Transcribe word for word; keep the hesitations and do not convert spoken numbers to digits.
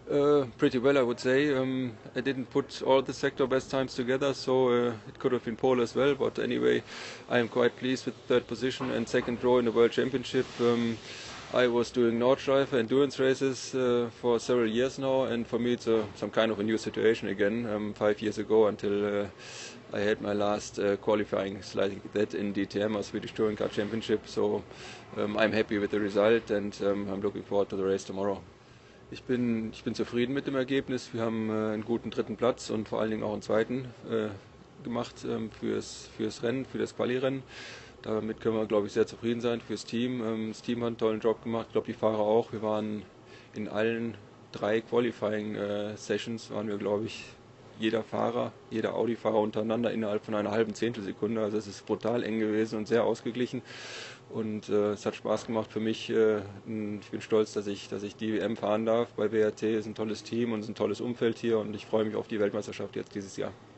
Uh, pretty well, I would say. Um, I didn't put all the sector best times together, so uh, it could have been pole as well. But anyway, I am quite pleased with third position and second row in the World Championship. Um, I was doing Nordschleife endurance races uh, for several years now, and for me it's a, some kind of a new situation again. Um, five years ago, until uh, I had my last uh, qualifying like that in D T M, or Swedish Touring Car Championship. So um, I'm happy with the result, and um, I'm looking forward to the race tomorrow. Ich bin, ich bin zufrieden mit dem Ergebnis. Wir haben äh, einen guten dritten Platz und vor allen Dingen auch einen zweiten äh, gemacht ähm, fürs, fürs Rennen, für das Quali-Rennen. Damit können wir, glaube ich, sehr zufrieden sein fürs Team. Ähm, das Team hat einen tollen Job gemacht, ich glaube die Fahrer auch. Wir waren in allen drei Qualifying-Sessions, äh, waren wir, glaube ich, jeder Fahrer, jeder Audi-Fahrer untereinander innerhalb von einer halben Zehntelsekunde. Also es ist brutal eng gewesen und sehr ausgeglichen. Und äh, es hat Spaß gemacht für mich. Äh, ich bin stolz, dass ich, dass ich die W M fahren darf bei B R T. Es ist ein tolles Team und es ist ein tolles Umfeld hier und ich freue mich auf die Weltmeisterschaft jetzt dieses Jahr.